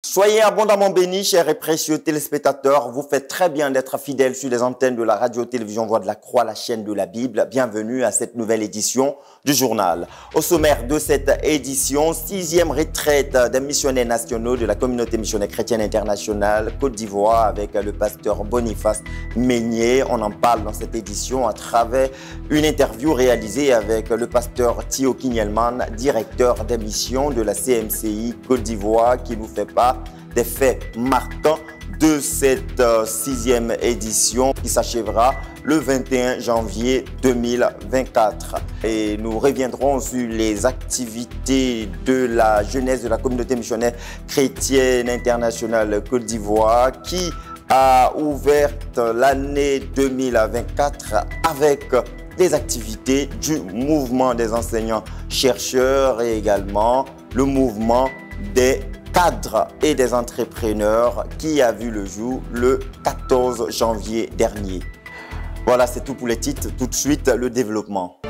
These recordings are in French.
Soyez abondamment bénis, chers et précieux téléspectateurs. Vous faites très bien d'être fidèles sur les antennes de la radio-télévision Voix de la Croix, la chaîne de la Bible. Bienvenue à cette nouvelle édition du journal. Au sommaire de cette édition, 6e retraite des missionnaires nationaux de la communauté missionnaire chrétienne internationale Côte d'Ivoire avec le pasteur Boniface Meignier. On en parle dans cette édition à travers une interview réalisée avec le pasteur Thio Kinyelman, directeur des missions de la CMCI Côte d'Ivoire, qui nous fait part des faits marquants de cette 6e édition qui s'achèvera le 21 janvier 2024. Et nous reviendrons sur les activités de la jeunesse de la communauté missionnaire chrétienne internationale Côte d'Ivoire qui a ouvert l'année 2024 avec des activités du mouvement des enseignants-chercheurs et également le mouvement des cadres et des entrepreneurs qui a vu le jour le 14 janvier dernier. Voilà, c'est tout pour les titres. Tout de suite, le développement.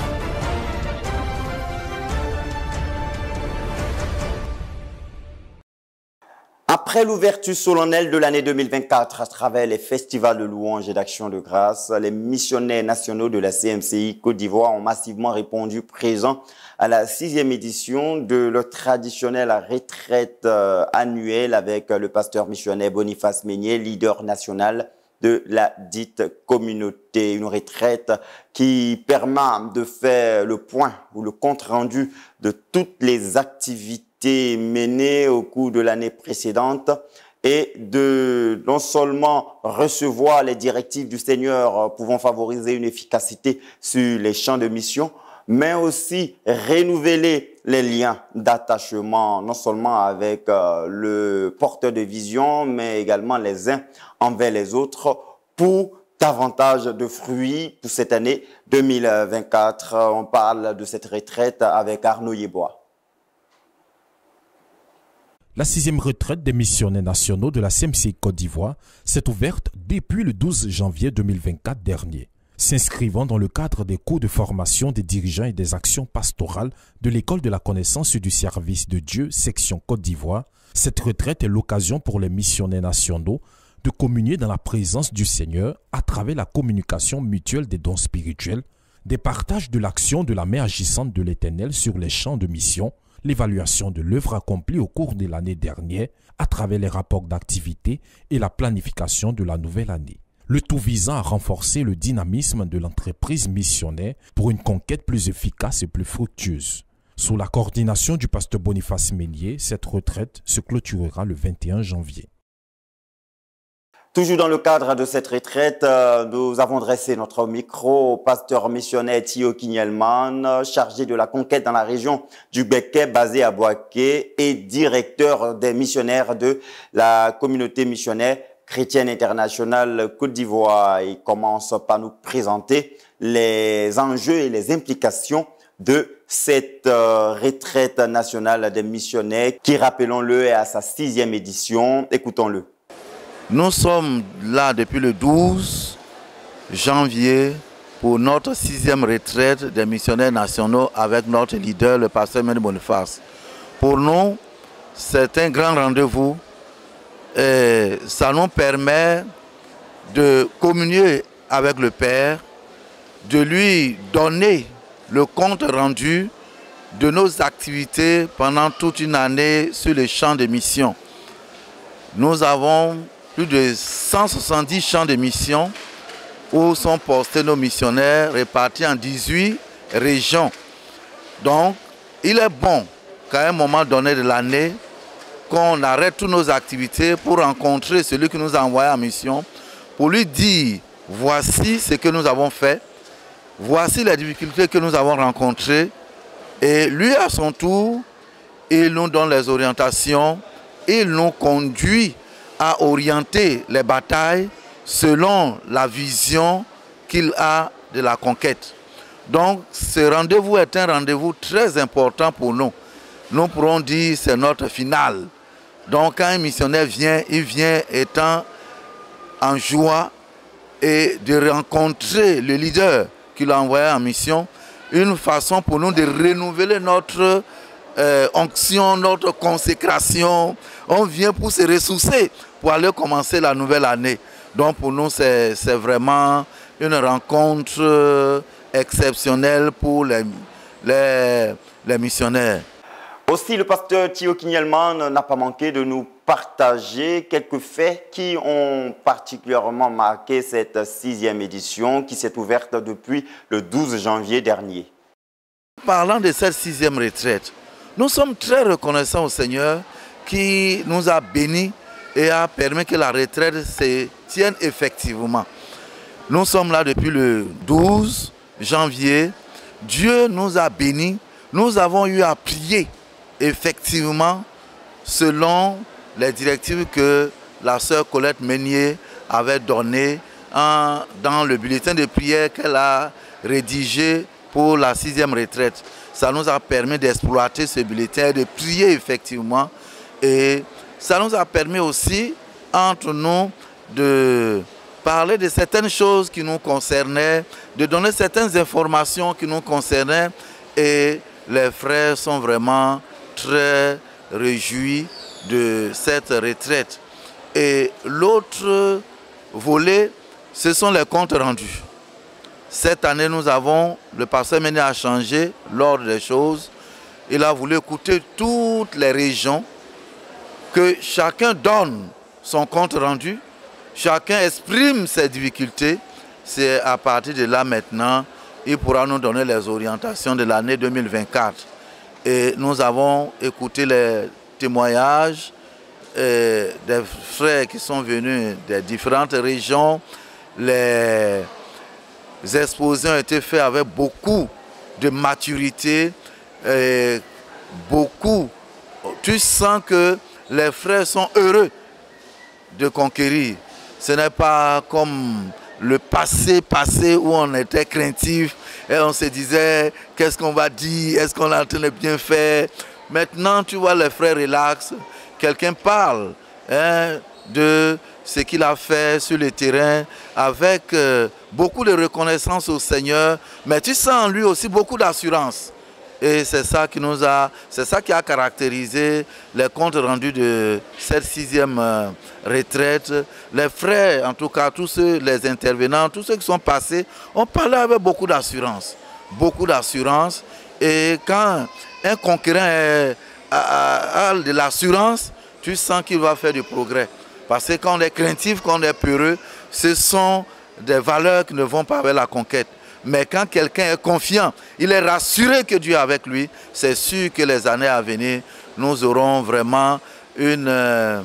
Après l'ouverture solennelle de l'année 2024 à travers les festivals de louanges et d'action de grâce, les missionnaires nationaux de la CMCI Côte d'Ivoire ont massivement répondu présents à la 6e édition de leur traditionnelle retraite annuelle avec le pasteur missionnaire Boniface Meignier, leader national de la dite communauté. Une retraite qui permet de faire le point ou le compte-rendu de toutes les activités menées au cours de l'année précédente et de non seulement recevoir les directives du Seigneur pouvant favoriser une efficacité sur les champs de mission, mais aussi renouveler les liens d'attachement, non seulement avec le porteur de vision, mais également les uns envers les autres pour davantage de fruits pour cette année 2024. On parle de cette retraite avec Arnaud Yebois. La 6e retraite des missionnaires nationaux de la CMCI Côte d'Ivoire s'est ouverte depuis le 12 janvier 2024 dernier. S'inscrivant dans le cadre des cours de formation des dirigeants et des actions pastorales de l'École de la connaissance et du service de Dieu, section Côte d'Ivoire, cette retraite est l'occasion pour les missionnaires nationaux de communier dans la présence du Seigneur à travers la communication mutuelle des dons spirituels, des partages de l'action de la main agissante de l'Éternel sur les champs de mission, l'évaluation de l'œuvre accomplie au cours de l'année dernière à travers les rapports d'activité et la planification de la nouvelle année. Le tout visant à renforcer le dynamisme de l'entreprise missionnaire pour une conquête plus efficace et plus fructueuse. Sous la coordination du pasteur Boniface Meignier, cette retraite se clôturera le 21 janvier. Toujours dans le cadre de cette retraite, nous avons dressé notre micro au pasteur missionnaire Thio Kinyelman, chargé de la conquête dans la région du Béquet, basé à Boaké, et directeur des missionnaires de la communauté missionnaire chrétienne internationale Côte d'Ivoire. Il commence par nous présenter les enjeux et les implications de cette retraite nationale des missionnaires qui, rappelons-le, est à sa 6e édition. Écoutons-le. Nous sommes là depuis le 12 janvier pour notre 6e retraite des missionnaires nationaux avec notre leader, le pasteur Meignier Boniface. Pour nous, c'est un grand rendez-vous et ça nous permet de communier avec le Père, de lui donner le compte rendu de nos activités pendant toute une année sur les champs de mission. Nous avons plus de 170 champs de mission où sont postés nos missionnaires répartis en 18 régions. Donc, il est bon qu'à un moment donné de l'année, qu'on arrête toutes nos activités pour rencontrer celui qui nous a envoyé en mission, pour lui dire, voici ce que nous avons fait, voici les difficultés que nous avons rencontrées, et lui à son tour, il nous donne les orientations, il nous conduit à orienter les batailles selon la vision qu'il a de la conquête. Donc ce rendez-vous est un rendez-vous très important pour nous. Nous pourrons dire c'est notre finale. Donc quand un missionnaire vient, il vient étant en joie et de rencontrer le leader qui l'a envoyé en mission, une façon pour nous de renouveler notre onction, notre consécration. On vient pour se ressourcer, pour aller commencer la nouvelle année. Donc pour nous, c'est vraiment une rencontre exceptionnelle pour les missionnaires. Aussi, le pasteur Thio Kinyelman n'a pas manqué de nous partager quelques faits qui ont particulièrement marqué cette 6e édition qui s'est ouverte depuis le 12 janvier dernier. Parlant de cette 6e retraite, nous sommes très reconnaissants au Seigneur qui nous a bénis et a permis que la retraite se tienne effectivement. Nous sommes là depuis le 12 janvier. Dieu nous a bénis. Nous avons eu à prier effectivement selon les directives que la sœur Colette Meunier avait données dans le bulletin de prière qu'elle a rédigé pour la 6e retraite. Ça nous a permis d'exploiter ce bulletin, de prier effectivement. Et ça nous a permis aussi, entre nous, de parler de certaines choses qui nous concernaient, de donner certaines informations qui nous concernaient. Et les frères sont vraiment très réjouis de cette retraite. Et l'autre volet, ce sont les comptes rendus. Cette année, le pasteur Meunier a changé l'ordre des choses. Il a voulu écouter toutes les régions, que chacun donne son compte rendu, chacun exprime ses difficultés. C'est à partir de là maintenant, il pourra nous donner les orientations de l'année 2024. Et nous avons écouté les témoignages des frères qui sont venus des différentes régions. Les exposés ont été faits avec beaucoup de maturité, et beaucoup. Tu sens que les frères sont heureux de conquérir. Ce n'est pas comme le passé où on était craintif et on se disait qu'est-ce qu'on va dire, est-ce qu'on est en train de bien faire. Maintenant, tu vois les frères relax. Quelqu'un parle de ce qu'il a fait sur le terrain avec beaucoup de reconnaissance au Seigneur, mais tu sens en lui aussi beaucoup d'assurance. Et c'est ça qui a caractérisé les comptes rendus de cette 6e retraite. Les frères, en tout cas, les intervenants, tous ceux qui sont passés, ont parlé avec beaucoup d'assurance. Beaucoup d'assurance. Et quand un conquérant a de l'assurance, tu sens qu'il va faire du progrès. Parce que quand on est craintif, quand on est peureux, ce sont des valeurs qui ne vont pas avec la conquête. Mais quand quelqu'un est confiant, il est rassuré que Dieu est avec lui, c'est sûr que les années à venir, nous aurons vraiment nous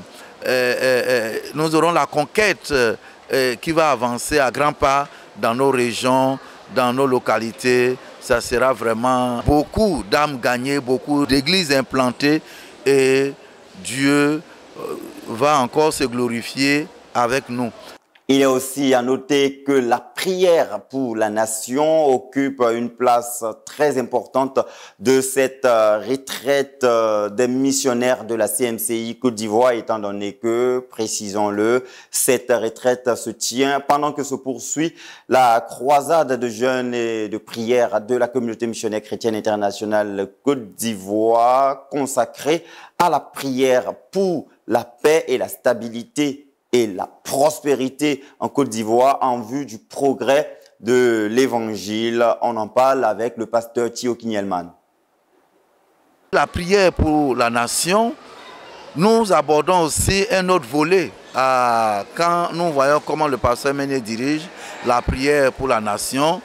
aurons la conquête qui va avancer à grands pas dans nos régions, dans nos localités. Ça sera vraiment beaucoup d'âmes gagnées, beaucoup d'églises implantées et Dieu va encore se glorifier avec nous. Il est aussi à noter que la prière pour la nation occupe une place très importante de cette retraite des missionnaires de la CMCI Côte d'Ivoire, étant donné que, précisons-le, cette retraite se tient pendant que se poursuit la croisade de jeûne et de prière de la communauté missionnaire chrétienne internationale Côte d'Ivoire, consacrée à la prière pour la paix et la stabilité et la prospérité en Côte d'Ivoire en vue du progrès de l'évangile. On en parle avec le pasteur Thio Kinyelman. La prière pour la nation, nous abordons aussi un autre volet. Quand nous voyons comment le pasteur Meunier dirige la prière pour la nation,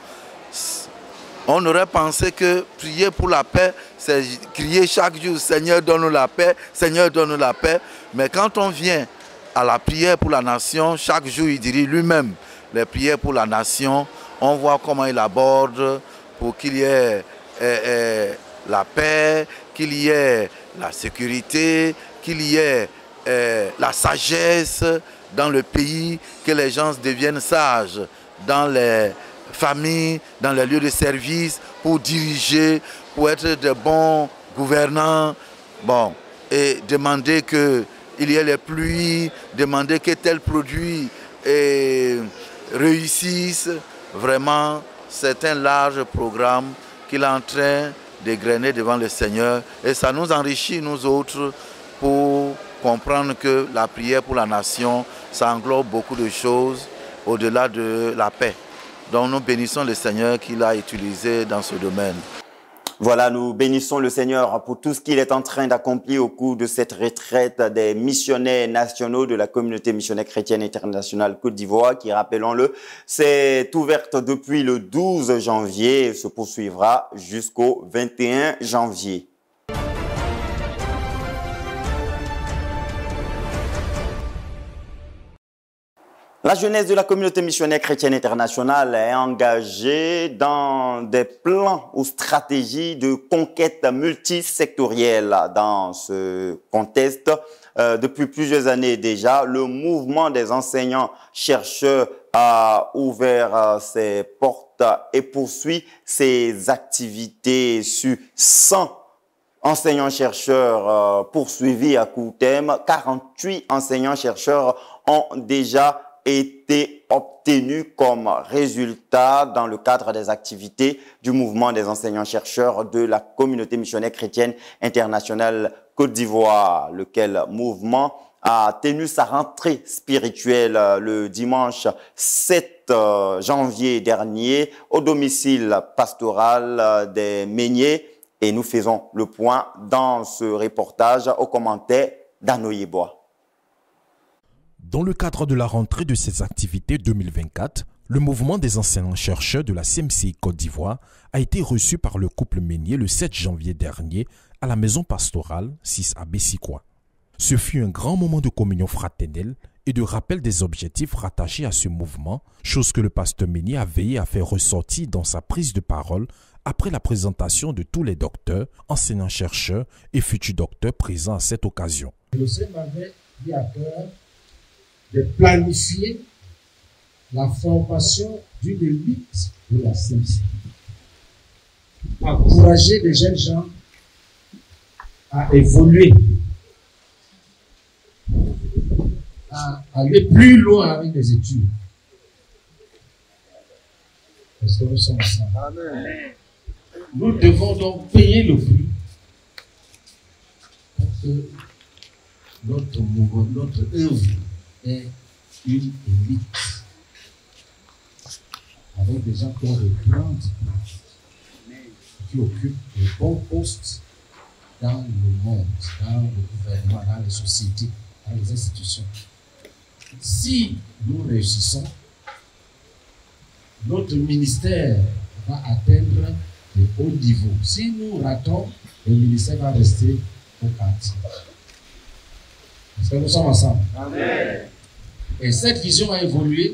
on aurait pensé que prier pour la paix, c'est crier chaque jour « Seigneur, donne-nous la paix, Seigneur, donne-nous la paix ». Mais quand on vient à la prière pour la nation, chaque jour il dirige lui-même les prières pour la nation. On voit comment il aborde pour qu'il y ait la paix, qu'il y ait la sécurité, qu'il y ait la sagesse dans le pays, que les gens deviennent sages dans les familles, dans les lieux de service, pour diriger, pour être de bons gouvernants. Bon, et demander que il y ait les pluies, demander que tel produit réussisse. Vraiment, c'est un large programme qu'il est en train dégrainer devant le Seigneur. Et ça nous enrichit, nous autres, pour comprendre que la prière pour la nation, ça englobe beaucoup de choses au-delà de la paix. Donc nous bénissons le Seigneur qu'il a utilisé dans ce domaine. Voilà, nous bénissons le Seigneur pour tout ce qu'il est en train d'accomplir au cours de cette retraite des missionnaires nationaux de la communauté missionnaire chrétienne internationale Côte d'Ivoire, qui, rappelons-le, s'est ouverte depuis le 12 janvier et se poursuivra jusqu'au 21 janvier. La jeunesse de la communauté missionnaire chrétienne internationale est engagée dans des plans ou stratégies de conquête multisectorielle. Dans ce contexte, depuis plusieurs années déjà, le mouvement des enseignants-chercheurs a ouvert ses portes et poursuit ses activités sur 100 enseignants-chercheurs poursuivis à court terme. 48 enseignants-chercheurs ont déjà été obtenus comme résultat dans le cadre des activités du mouvement des enseignants-chercheurs de la communauté missionnaire chrétienne internationale Côte d'Ivoire, lequel mouvement a tenu sa rentrée spirituelle le dimanche 7 janvier dernier au domicile pastoral des Meuniers. Et nous faisons le point dans ce reportage aux commentaires d'Anoye Bois. Dans le cadre de la rentrée de ces activités 2024, le mouvement des enseignants-chercheurs de la CMCI Côte d'Ivoire a été reçu par le couple Meunier le 7 janvier dernier à la maison pastorale 6 à Bessikwa. Ce fut un grand moment de communion fraternelle et de rappel des objectifs rattachés à ce mouvement, chose que le pasteur Meunier a veillé à faire ressortir dans sa prise de parole après la présentation de tous les docteurs, enseignants-chercheurs et futurs docteurs présents à cette occasion. Le Seigneur m'avait dit à cœur de planifier la formation d'une élite de la CMCI. Encourager les jeunes gens à évoluer, à aller plus loin avec les études. Parce que nous sommes ensemble. Amen. Nous devons donc payer le prix pour que notre mouvement, notre œuvre est une élite avec des gens qui ont de grands diplômes, qui occupent de bons postes dans le monde, dans le gouvernement, dans les sociétés, dans les institutions. Si nous réussissons, notre ministère va atteindre de hauts niveaux. Si nous ratons, le ministère va rester au quartier. Est-ce que nous sommes ensemble? Amen. Et cette vision a évolué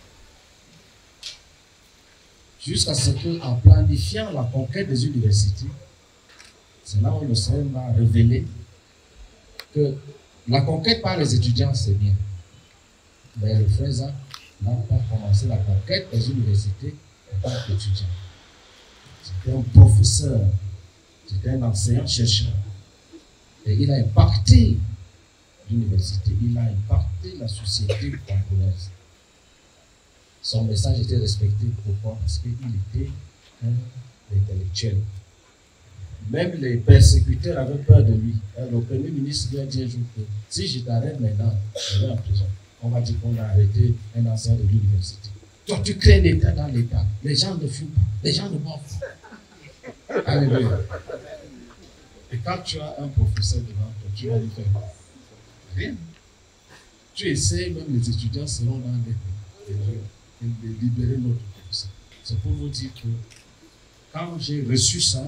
jusqu'à ce qu'en planifiant la conquête des universités, c'est là où le Seigneur m'a révélé que la conquête par les étudiants, c'est bien. Mais le frère Zach n'a pas commencé la conquête des universités en tant qu'étudiant. C'était un professeur, c'était un enseignant-chercheur. Et il a impacté l'université, il a impacté la société congolaise. Son message était respecté. Pourquoi? Parce qu'il était un intellectuel. Même les persécuteurs avaient peur de lui. Le premier ministre lui a dit un jour que si je t'arrête maintenant, je vais en prison. On va dire qu'on a arrêté un ancien de l'université. Toi, tu crées l'État dans l'État. Les gens ne fument pas, les gens ne boivent pas. Alléluia. Et quand tu as un professeur devant toi, tu vas lui faire rien. Tu essaies, même les étudiants seront dans de libérer notre professeur. C'est pour vous dire que quand j'ai reçu ça,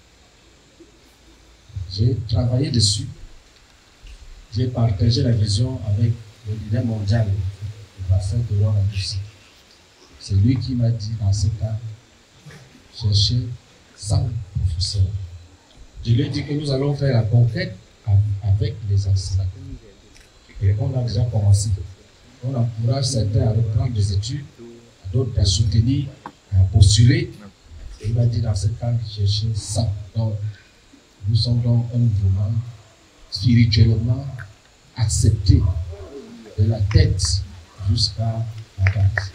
j'ai travaillé dessus, j'ai partagé la vision avec le leader mondial, le pasteur de l'Or en Russie. C'est lui qui m'a dit dans ce cas, chercher 100 professeurs. Je lui ai dit que nous allons faire la conquête avec les enseignants. Et on a déjà commencé. On encourage certains à reprendre des études, d'autres à soutenir, à postuler. Et il m'a dit dans ce cas, chercher 100. Donc, nous sommes donc un mouvement spirituellement accepté de la tête jusqu'à la base.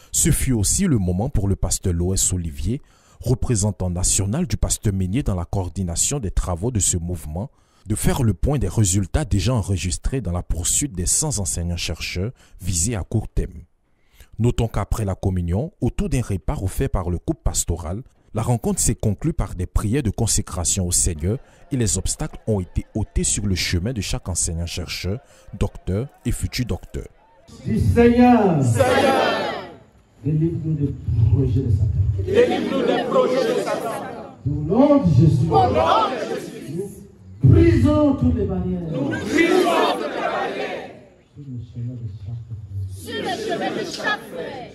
Ce fut aussi le moment pour le pasteur Loès Olivier, représentant national du pasteur Meunier dans la coordination des travaux de ce mouvement, de faire le point des résultats déjà enregistrés dans la poursuite des 100 enseignants-chercheurs visés à court terme. Notons qu'après la communion, autour d'un repas offert par le couple pastoral, la rencontre s'est conclue par des prières de consécration au Seigneur et les obstacles ont été ôtés sur le chemin de chaque enseignant-chercheur, docteur et futur docteur. Du Seigneur, délivre-nous des projets de Satan. Délivre-nous des projets de Satan. Au nom de Jésus. Au nom de Jésus. Nous brisons toutes les barrières. Nous brisons toutes les barrières. Sur le chemin de chaque frère.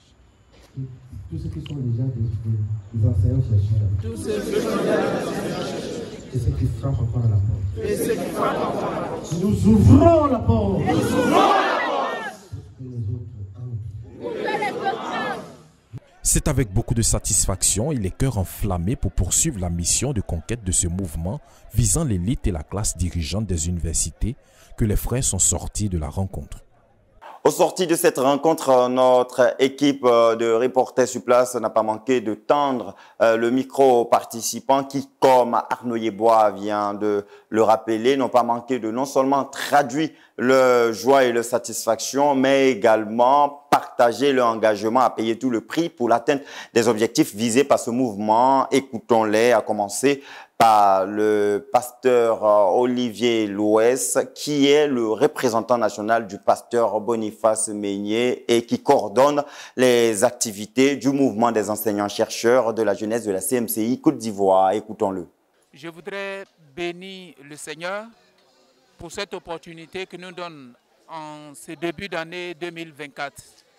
Tous ceux qui sont déjà des enseignants-chercheurs. Tous ceux qui sont déjà des enseignants-chercheurs. Et ceux qui frappent encore à la porte. Et ceux qui frappent encore à la porte. Nous ouvrons la porte. Nous ouvrons la porte. Et les autres entrent. Pour que les autres entrent. C'est avec beaucoup de satisfaction et les cœurs enflammés pour poursuivre la mission de conquête de ce mouvement visant l'élite et la classe dirigeante des universités que les frères sont sortis de la rencontre. Au sorti de cette rencontre, notre équipe de reporters sur place n'a pas manqué de tendre le micro aux participants qui, comme Arnaud Yeboah vient de le rappeler, n'ont pas manqué de non seulement traduire leur joie et leur satisfaction, mais également partager leur engagement à payer tout le prix pour l'atteinte des objectifs visés par ce mouvement. Écoutons-les, à commencer par le pasteur Olivier Loès, qui est le représentant national du pasteur Boniface Meunier et qui coordonne les activités du mouvement des enseignants-chercheurs de la jeunesse de la CMCI Côte d'Ivoire. Écoutons-le. Je voudrais bénir le Seigneur pour cette opportunité que nous donne en ce début d'année 2024.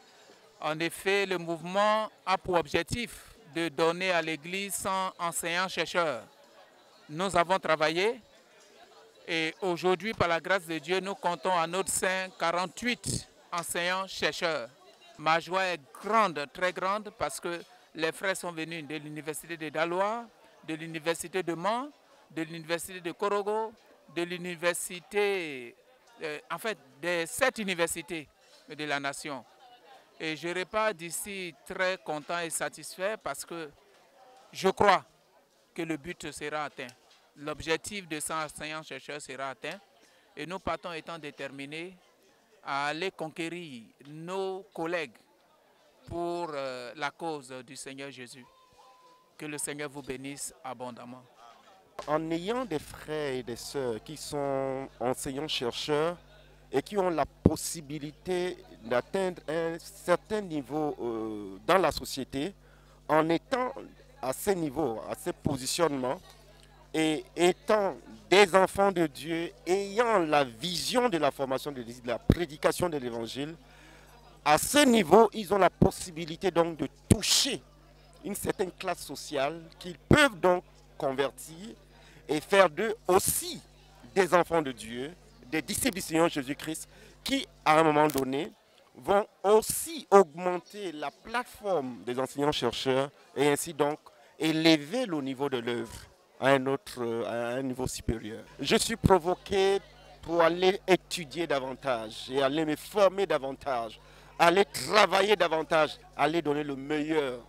En effet, le mouvement a pour objectif de donner à l'Église 100 enseignants-chercheurs. Nous avons travaillé et aujourd'hui, par la grâce de Dieu, nous comptons à notre sein 48 enseignants-chercheurs. Ma joie est grande, très grande, parce que les frères sont venus de l'université de Daloa, de l'université de Mans, de l'université de Korogo, de l'université, en fait, des 7 universités de la nation. Et je repars d'ici très content et satisfait parce que je crois que le but sera atteint. L'objectif de 100 enseignants-chercheurs sera atteint et nous partons étant déterminés à aller conquérir nos collègues pour la cause du Seigneur Jésus. Que le Seigneur vous bénisse abondamment. En ayant des frères et des sœurs qui sont enseignants-chercheurs et qui ont la possibilité d'atteindre un certain niveau dans la société, en étant à ces niveaux, à ces positionnements, et étant des enfants de Dieu, ayant la vision de la formation de l'Église, de la prédication de l'Évangile, à ce niveau, ils ont la possibilité donc de toucher une certaine classe sociale qu'ils peuvent donc convertir et faire d'eux aussi des enfants de Dieu, des disciples du Seigneur Jésus-Christ, qui, à un moment donné, vont aussi augmenter la plateforme des enseignants-chercheurs et ainsi donc élever le niveau de l'œuvre à un niveau supérieur. Je suis provoqué pour aller étudier davantage et aller me former davantage, aller travailler davantage, aller donner le meilleur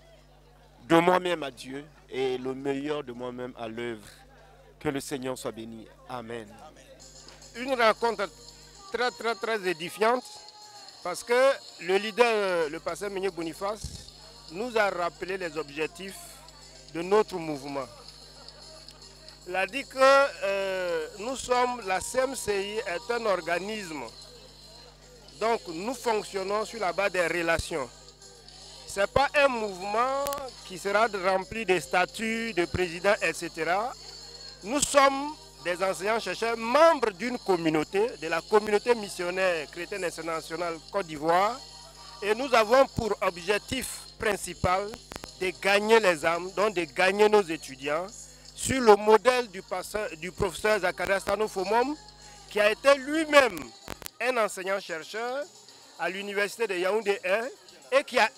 de moi-même à Dieu et le meilleur de moi-même à l'œuvre. Que le Seigneur soit béni. Amen. Une rencontre très édifiante parce que le leader, le pasteur Meunier Boniface, nous a rappelé les objectifs de notre mouvement. Il a dit que la CMCI est un organisme. Donc nous fonctionnons sur la base des relations. Ce n'est pas un mouvement qui sera rempli de statuts, de présidents, etc. Nous sommes des enseignants-chercheurs, membres d'une communauté, de la communauté missionnaire chrétienne internationale Côte d'Ivoire. Et nous avons pour objectif principal de gagner les âmes, donc de gagner nos étudiants, sur le modèle du professeur Zakaria Stanofomom, qui a été lui-même un enseignant-chercheur à l'université de Yaoundé 1 et qui a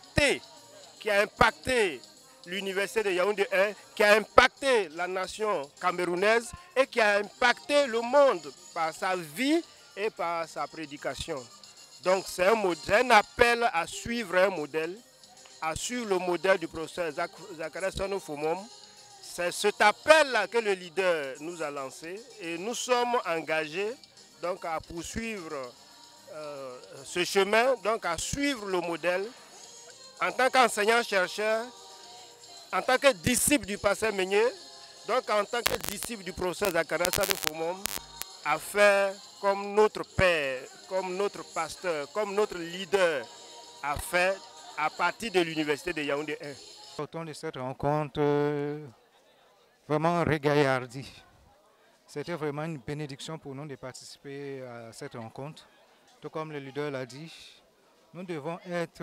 impacté l'université de Yaoundé 1, qui a impacté la nation camerounaise et qui a impacté le monde par sa vie et par sa prédication. Donc c'est un appel à suivre un modèle, à suivre le modèle du professeur Zacharias Sonofomom. C'est cet appel-là que le leader nous a lancé et nous sommes engagés donc, à poursuivre ce chemin, donc à suivre le modèle en tant qu'enseignant-chercheur, en tant que disciple du pasteur Meunier, donc en tant que disciple du professeur Zacharias Sonofomom, à faire comme notre père, comme notre pasteur, comme notre leader a fait à partir de l'université de Yaoundé 1. Autour de cette rencontre vraiment régaillardie. C'était vraiment une bénédiction pour nous de participer à cette rencontre. Tout comme le leader l'a dit, nous devons être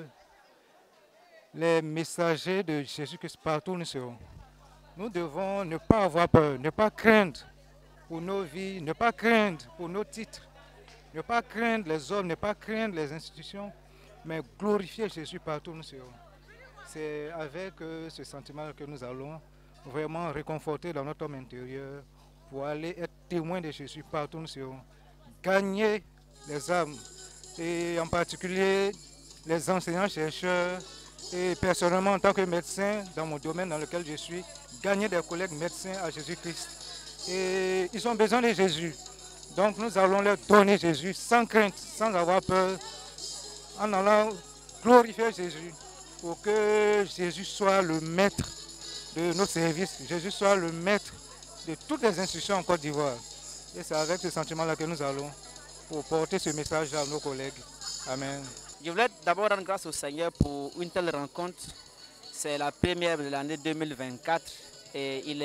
les messagers de Jésus-Christ partout où nous serons. Nous devons ne pas avoir peur, ne pas craindre pour nos vies, ne pas craindre pour nos titres, ne pas craindre les hommes, ne pas craindre les institutions, mais glorifier Jésus partout où nous serons. C'est avec ce sentiment que nous allons vraiment réconforter dans notre homme intérieur pour aller être témoins de Jésus partout où nous serons. Gagner les âmes, et en particulier les enseignants-chercheurs, et personnellement en tant que médecin dans mon domaine dans lequel je suis, gagner des collègues médecins à Jésus-Christ. Et ils ont besoin de Jésus. Donc nous allons leur donner Jésus sans crainte, sans avoir peur, en allant glorifier Jésus pour que Jésus soit le maître de nos services, Jésus soit le maître de toutes les institutions en Côte d'Ivoire. Et c'est avec ce sentiment-là que nous allons pour porter ce message à nos collègues. Amen. Je voulais d'abord rendre grâce au Seigneur pour une telle rencontre. C'est la première de l'année 2024 et il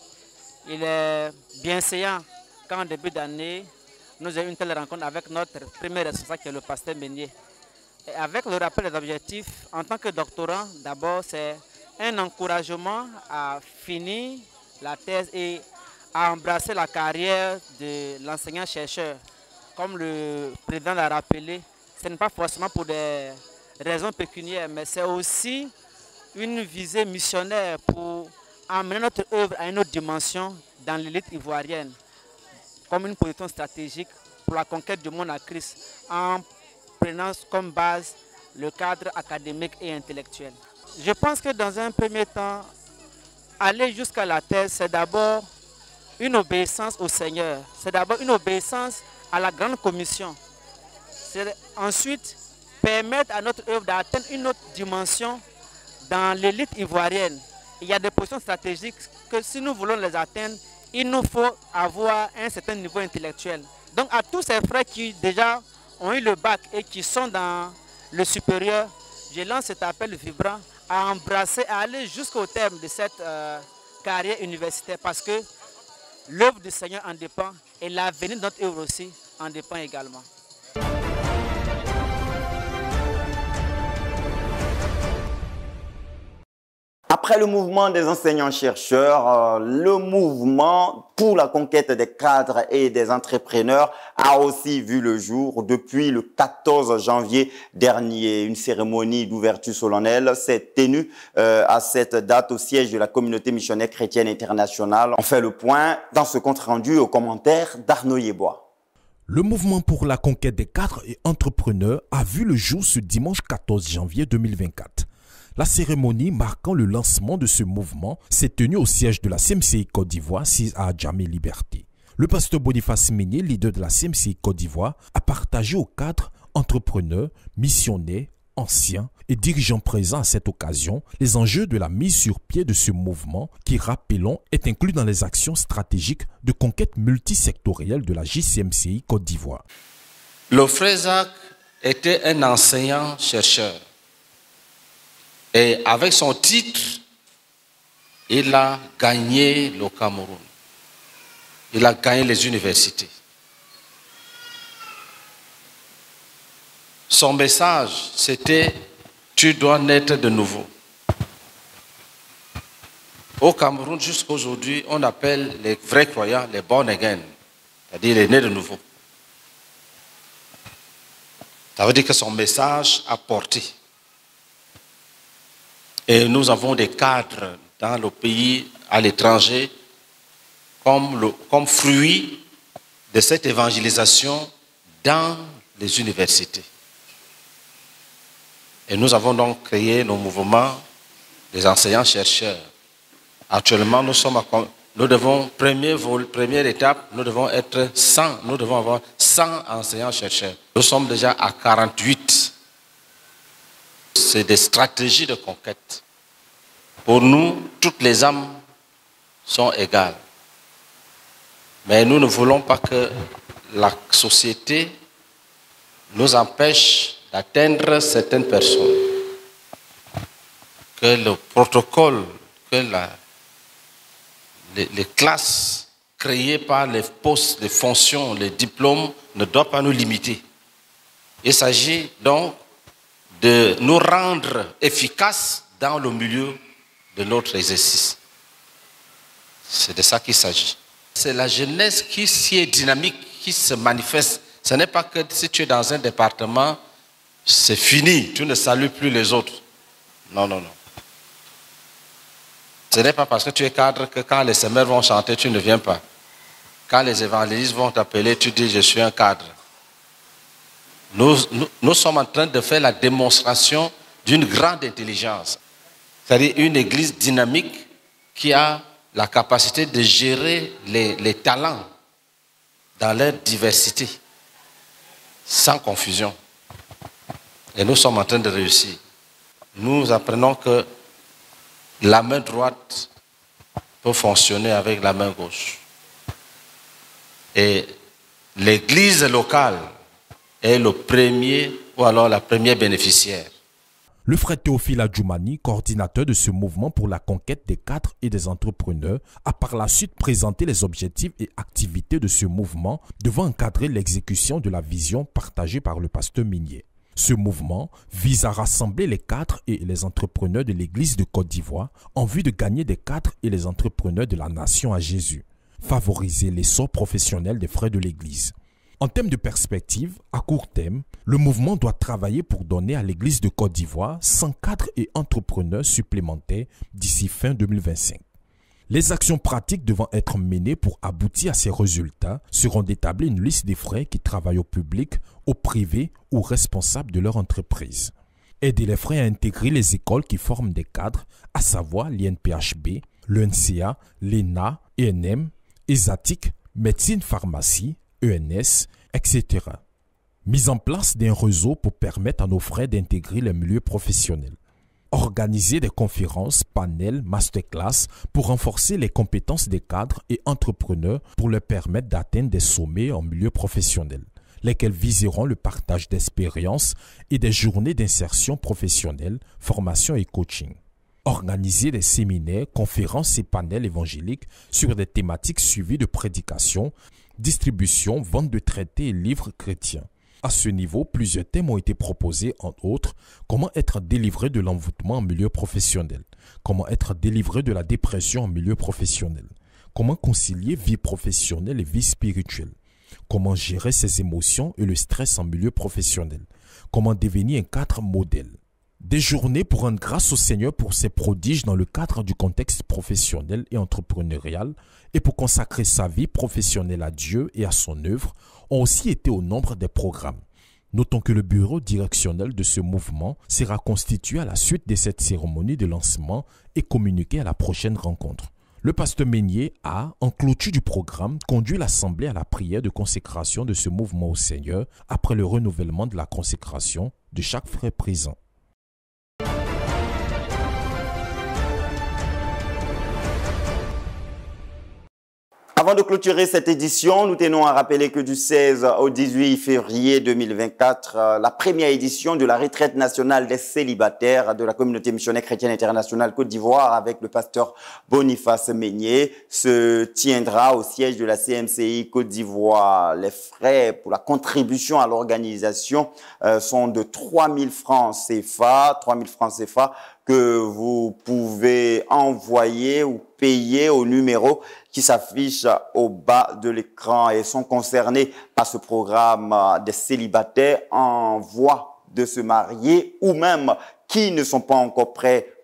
est bienséant qu'en début d'année, nous ayons une telle rencontre avec notre premier responsable qui est le pasteur Meunier. Et avec le rappel des objectifs, en tant que doctorant, d'abord c'est un encouragement à finir la thèse et à embrasser la carrière de l'enseignant-chercheur. Comme le président l'a rappelé, ce n'est pas forcément pour des raisons pécuniaires, mais c'est aussi une visée missionnaire pour amener notre œuvre à une autre dimension dans l'élite ivoirienne, comme une position stratégique pour la conquête du monde à Christ, en prenant comme base le cadre académique et intellectuel. Je pense que dans un premier temps, aller jusqu'à la thèse, c'est d'abord une obéissance au Seigneur, c'est d'abord une obéissance à la grande commission. C'est ensuite permettre à notre œuvre d'atteindre une autre dimension dans l'élite ivoirienne. Il y a des positions stratégiques que si nous voulons les atteindre, il nous faut avoir un certain niveau intellectuel. Donc à tous ces frères qui déjà ont eu le bac et qui sont dans le supérieur, je lance cet appel vibrant à embrasser, à aller jusqu'au terme de cette carrière universitaire parce que l'œuvre du Seigneur en dépend et l'avenir de notre œuvre aussi en dépend également. Après le mouvement des enseignants-chercheurs, le mouvement pour la conquête des cadres et des entrepreneurs a aussi vu le jour depuis le 14 janvier dernier. Une cérémonie d'ouverture solennelle s'est tenue à cette date au siège de la communauté missionnaire chrétienne internationale. On fait le point dans ce compte rendu aux commentaires d'Arnaud Yebois. Le mouvement pour la conquête des cadres et entrepreneurs a vu le jour ce dimanche 14 janvier 2024. La cérémonie marquant le lancement de ce mouvement s'est tenue au siège de la CMCI Côte d'Ivoire, 6 à Djamé Liberté. Le pasteur Boniface Meunier, leader de la CMCI Côte d'Ivoire, a partagé aux cadres, entrepreneurs, missionnaires, anciens et dirigeants présents à cette occasion les enjeux de la mise sur pied de ce mouvement qui, rappelons, est inclus dans les actions stratégiques de conquête multisectorielle de la JCMCI Côte d'Ivoire. Le frère Zach était un enseignant-chercheur. Et avec son titre, il a gagné le Cameroun. Il a gagné les universités. Son message, c'était « Tu dois naître de nouveau ». Au Cameroun, jusqu'à aujourd'hui, on appelle les vrais croyants les born again, c'est-à-dire les nés de nouveau. Ça veut dire que son message a porté. Et nous avons des cadres dans le pays, à l'étranger, comme fruit de cette évangélisation dans les universités. Et nous avons donc créé nos mouvements des enseignants-chercheurs. Actuellement, nous devons, première étape, nous devons être 100, nous devons avoir 100 enseignants-chercheurs. Nous sommes déjà à 48. C'est des stratégies de conquête. Pour nous, toutes les âmes sont égales. Mais nous ne voulons pas que la société nous empêche d'atteindre certaines personnes. Que le protocole, que les classes créées par les postes, les fonctions, les diplômes ne doivent pas nous limiter. Il s'agit donc de nous rendre efficaces dans le milieu de notre exercice. C'est de ça qu'il s'agit. C'est la jeunesse qui est dynamique, qui se manifeste. Ce n'est pas que si tu es dans un département, c'est fini, tu ne salues plus les autres. Non, non, non. Ce n'est pas parce que tu es cadre que quand les semeurs vont chanter, tu ne viens pas. Quand les évangélistes vont t'appeler, tu dis « je suis un cadre ». Nous sommes en train de faire la démonstration d'une grande intelligence. C'est-à-dire une église dynamique qui a la capacité de gérer les talents dans leur diversité, sans confusion. Et nous sommes en train de réussir. Nous apprenons que la main droite peut fonctionner avec la main gauche. Et l'église locale est le premier ou alors la première bénéficiaire. Le frère Théophile Adjoumani, coordinateur de ce mouvement pour la conquête des cadres et des entrepreneurs, a par la suite présenté les objectifs et activités de ce mouvement devant encadrer l'exécution de la vision partagée par le pasteur Minier. Ce mouvement vise à rassembler les cadres et les entrepreneurs de l'Église de Côte d'Ivoire en vue de gagner des cadres et les entrepreneurs de la nation à Jésus, favoriser l'essor professionnel des frères de l'Église. En termes de perspective, à court terme, le mouvement doit travailler pour donner à l'Église de Côte d'Ivoire 100 cadres et entrepreneurs supplémentaires d'ici fin 2025. Les actions pratiques devant être menées pour aboutir à ces résultats seront d'établir une liste des frères qui travaillent au public, au privé ou responsables de leur entreprise. Aider les frères à intégrer les écoles qui forment des cadres, à savoir l'INPHB, l'ENCA, l'ENA, ENM, ESATIC, médecine pharmacie, ENS, etc. Mise en place d'un réseau pour permettre à nos frères d'intégrer les milieux professionnels. Organiser des conférences, panels, masterclass pour renforcer les compétences des cadres et entrepreneurs pour leur permettre d'atteindre des sommets en milieu professionnel, lesquels viseront le partage d'expériences et des journées d'insertion professionnelle, formation et coaching. Organiser des séminaires, conférences et panels évangéliques sur des thématiques suivies de prédication, distribution, vente de traités et livres chrétiens. À ce niveau, plusieurs thèmes ont été proposés, entre autres, comment être délivré de l'envoûtement en milieu professionnel, comment être délivré de la dépression en milieu professionnel, comment concilier vie professionnelle et vie spirituelle, comment gérer ses émotions et le stress en milieu professionnel, comment devenir un cadre modèle. Des journées pour rendre grâce au Seigneur pour ses prodiges dans le cadre du contexte professionnel et entrepreneurial et pour consacrer sa vie professionnelle à Dieu et à son œuvre ont aussi été au nombre des programmes. Notons que le bureau directionnel de ce mouvement sera constitué à la suite de cette cérémonie de lancement et communiqué à la prochaine rencontre. Le pasteur Minier a, en clôture du programme, conduit l'assemblée à la prière de consécration de ce mouvement au Seigneur après le renouvellement de la consécration de chaque frère présent. Avant de clôturer cette édition, nous tenons à rappeler que du 16 au 18 février 2024, la première édition de la retraite nationale des célibataires de la communauté missionnaire chrétienne internationale Côte d'Ivoire avec le pasteur Boniface Minier se tiendra au siège de la CMCI Côte d'Ivoire. Les frais pour la contribution à l'organisation sont de 3 000 francs CFA, que vous pouvez envoyer ou payer au numéro qui s'affiche au bas de l'écran et sont concernés par ce programme des célibataires en voie de se marier ou même qui ne sont pas encore prêts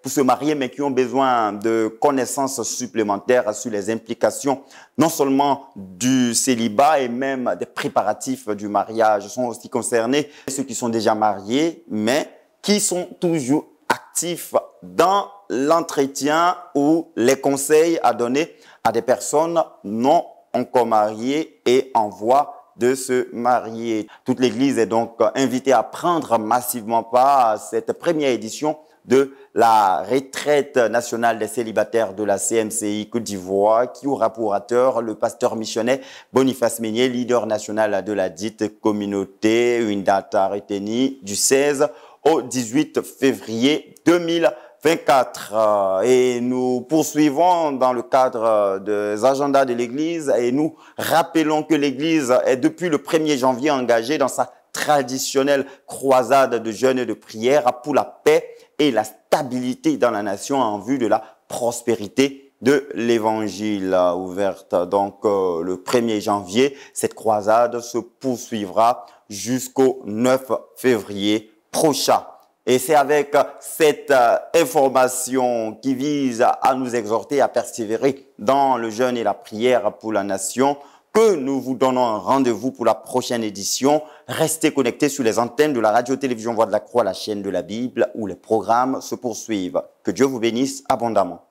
pour se marier, mais qui ont besoin de connaissances supplémentaires sur les implications, non seulement du célibat et même des préparatifs du mariage. Sont aussi concernés ceux qui sont déjà mariés, mais qui sont toujours actifs dans l'entretien ou les conseils à donner à des personnes non encore mariées et en voie de se marier. Toute l'Église est donc invitée à prendre massivement part à cette première édition de la retraite nationale des célibataires de la CMCI Côte d'Ivoire, qui aura pour orateur le pasteur missionnaire Boniface Meignet, leader national de la dite communauté. Une date à retenir du 16 au 18 février 2024. Et nous poursuivons dans le cadre des agendas de l'Église et nous rappelons que l'Église est depuis le 1er janvier engagée dans sa traditionnelle croisade de jeûne et de prière pour la paix et la stabilité dans la nation en vue de la prospérité de l'Évangile. Ouverte donc le 1er janvier, cette croisade se poursuivra jusqu'au 9 février prochain. Et c'est avec cette information qui vise à nous exhorter à persévérer dans le jeûne et la prière pour la nation que nous vous donnons un rendez-vous pour la prochaine édition. Restez connectés sur les antennes de la radio-télévision Voix de la Croix, la chaîne de la Bible, où les programmes se poursuivent. Que Dieu vous bénisse abondamment.